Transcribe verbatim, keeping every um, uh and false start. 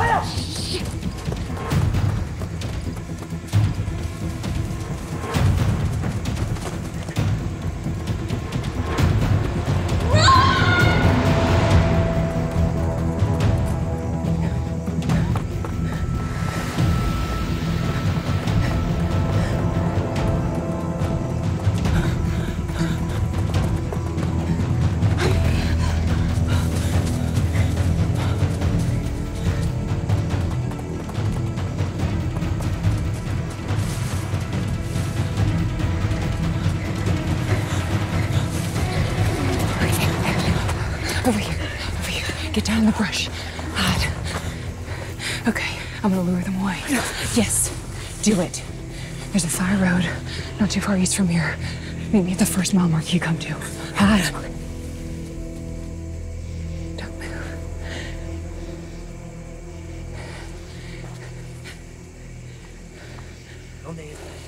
Over here, over here. Get down in the brush. Hide. Okay, I'm gonna lure them away. Yes, do it. There's a side road, not too far east from here. Meet me at the first mile mark you come to. Hide. Don't move. ¿Dónde es?